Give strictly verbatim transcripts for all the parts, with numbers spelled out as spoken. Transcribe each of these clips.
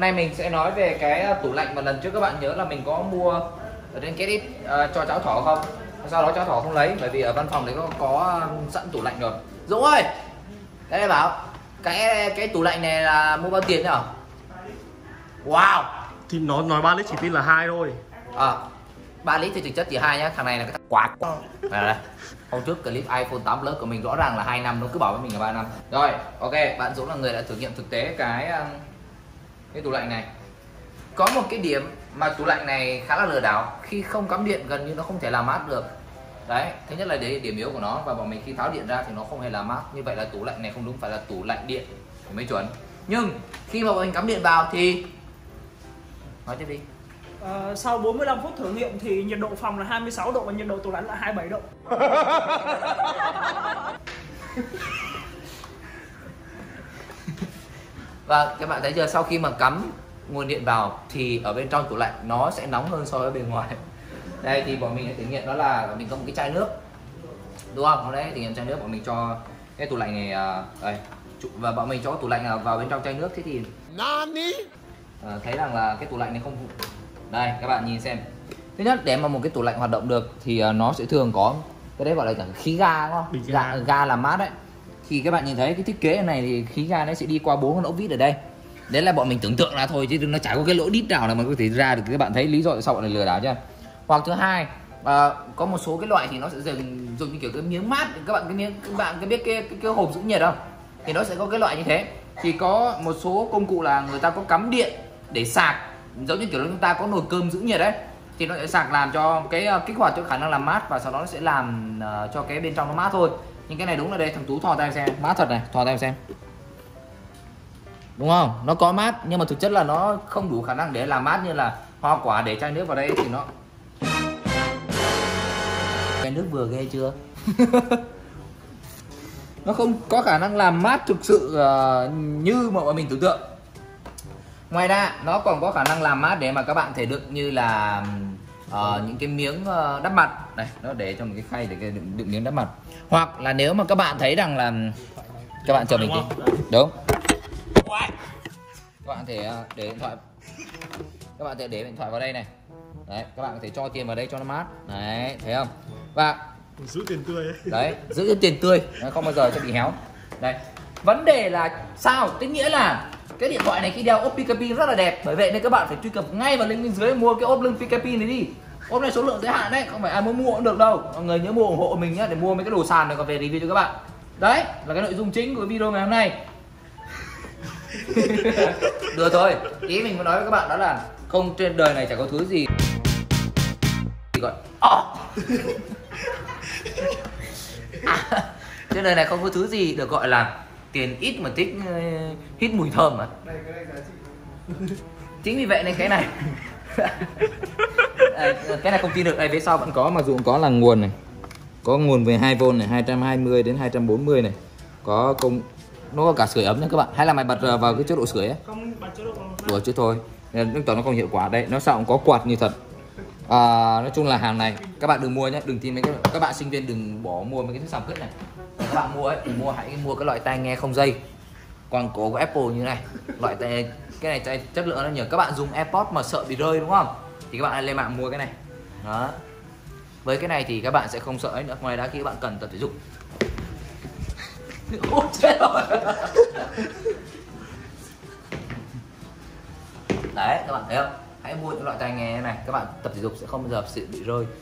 Hôm nay mình sẽ nói về cái tủ lạnh mà lần trước các bạn nhớ là mình có mua ở trên cái ít uh, cho cháu thỏ không? Sau đó cháu thỏ không lấy bởi vì ở văn phòng đấy có, có sẵn tủ lạnh rồi. Dũng ơi, cái này bảo cái cái tủ lạnh này là mua bao tiền nhỉ? Wow. Thì nó nói ba lít chỉ tin là hai thôi. À, ba lít thì thực chất chỉ hai nhá. Thằng này là cái quá này, này. Hôm trước clip iPhone tám Plus của mình rõ ràng là hai năm, nó cứ bảo với mình là ba năm. Rồi, ok, bạn Dũng là người đã thử nghiệm thực tế cái cái tủ lạnh này. Có một cái điểm mà tủ lạnh này khá là lừa đảo, khi không cắm điện gần như nó không thể làm mát được. Đấy, thứ nhất là đấy điểm yếu của nó, và bọn mình khi tháo điện ra thì nó không hề làm mát. Như vậy là tủ lạnh này không đúng, phải là tủ lạnh điện thì mới chuẩn. Nhưng khi mà bọn mình cắm điện vào thì nói tiếp đi. Uh, sau bốn mươi lăm phút thử nghiệm thì nhiệt độ phòng là hai mươi sáu độ và nhiệt độ tủ lạnh là hai mươi bảy độ. Và các bạn thấy chưa, sau khi mà cắm nguồn điện vào thì ở bên trong tủ lạnh nó sẽ nóng hơn so với bên ngoài. Đây thì bọn mình đã thử nghiệm, đó là bọn mình có một cái chai nước, đúng không? Hôm đấy thử nghiệm chai nước, bọn mình cho cái tủ lạnh này uh, đây, và bọn mình cho tủ lạnh vào bên trong chai nước. Thế thì uh, thấy rằng là cái tủ lạnh này không, đây các bạn nhìn xem. Thứ nhất, để mà một cái tủ lạnh hoạt động được thì uh, nó sẽ thường có cái đấy gọi là khí ga, đúng không? Ga, ga làm mát đấy. Thì các bạn nhìn thấy cái thiết kế này thì khí ga nó sẽ đi qua bốn con ốc vít ở đây. Đấy là bọn mình tưởng tượng ra thôi chứ nó chả có cái lỗ đít nào là mà có thể ra được. Các bạn thấy lý do tại sao bọn này lừa đảo chưa? Hoặc thứ hai, à, có một số cái loại thì nó sẽ dùng dùng như kiểu cái miếng mát. Các bạn cái miếng các bạn có biết cái, cái cái hộp giữ nhiệt không? Thì nó sẽ có cái loại như thế. Thì có một số công cụ là người ta có cắm điện để sạc, giống như kiểu chúng ta có nồi cơm giữ nhiệt đấy, thì nó sẽ sạc làm cho cái kích hoạt cho khả năng làm mát, và sau đó nó sẽ làm uh, cho cái bên trong nó mát thôi. Nhưng cái này đúng là đây, thằng Tú thò tay xem, mát thật này, thò tay xem, đúng không? Nó có mát nhưng mà thực chất là nó không đủ khả năng để làm mát như là hoa quả để chai nước vào đây thì nó cái nước vừa ghê chưa. Nó không có khả năng làm mát thực sự uh, như mà bọn mình tưởng tượng. Ngoài ra nó còn có khả năng làm mát để mà các bạn thể đựng như là uh, những cái miếng uh, đắp mặt này, nó để trong một cái khay để đựng, đựng miếng đắp mặt. Hoặc là nếu mà các bạn thấy rằng là các bạn chờ mình đi, đúng, các bạn thể uh, để điện thoại, các bạn thể để điện thoại vào đây này, đấy, các bạn có thể cho tiền vào đây cho nó mát, đấy, thấy không? Và giữ tiền tươi ấy. Đấy, giữ tiền tươi, không bao giờ cho bị héo. Đây, vấn đề là sao? Tức nghĩa là cái điện thoại này khi đeo ốp Picapin rất là đẹp, bởi vậy nên các bạn phải truy cập ngay vào link bên dưới mua cái ốp lưng Picapin này đi. Ốp này số lượng giới hạn đấy, không phải ai muốn mua cũng được đâu. Mọi người nhớ mua ủng hộ mình nhé, để mua mấy cái đồ sàn này còn về review cho các bạn. Đấy là cái nội dung chính của video ngày hôm nay. Được thôi, ý mình muốn nói với các bạn đó là không, trên đời này chẳng có thứ gì gọi oh. À, trên đời này không có thứ gì được gọi là tiền ít mà thích uh, hít mùi thơm mà. Chính vì vậy nên cái này à, cái này không tin được. Đây phía sau vẫn có, mặc dù có là nguồn này, có nguồn về hai vôn này, hai trăm hai mươi đến hai trăm bốn mươi này, có công, nó có cả sưởi ấm nha các bạn. Hay là mày bật vào cái chế độ sưởi ấy? Không, bật chế độ đùa chứ thôi, nên nó không hiệu quả. Đây nó sao cũng có quạt như thật. À, nói chung là hàng này các bạn đừng mua nhé, đừng tin mấy cái, các bạn sinh viên đừng bỏ mua mấy cái thứ sàm cứt này. Các bạn mua ấy, đừng mua, hãy mua cái loại tai nghe không dây quảng cổ của Apple như này. Loại tai, cái này chất lượng nó nhờ. Các bạn dùng AirPods mà sợ bị rơi đúng không, thì các bạn lên mạng mua cái này. Đó, với cái này thì các bạn sẽ không sợ ấy nữa. Ngoài ra khi các bạn cần tập thể dục ôi chết rồi. Đấy các bạn thấy không, hãy mua những loại tai nghe này, các bạn tập thể dục sẽ không bao giờ sự bị rơi.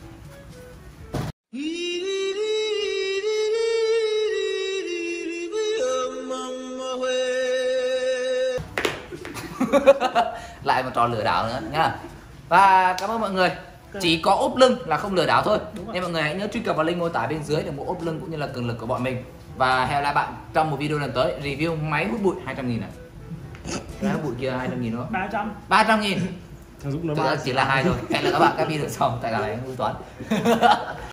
Lại một trò lừa đảo nữa nhá. Và cảm ơn mọi người. Chỉ có ốp lưng là không lừa đảo thôi, nên mọi người hãy nhớ truy cập vào link mô tả bên dưới để mua ốp lưng cũng như là cường lực của bọn mình. Và hẹn lại bạn trong một video lần tới review máy hút bụi hai trăm nghìn này. Máy hút bụi kia hai trăm nghìn nữa, ba trăm ba trăm nghìn. Thằng Dũng nó Thực ra chỉ là hai thôi. Hẹn gặp các bạn các video sau tại cả này hữu Toán.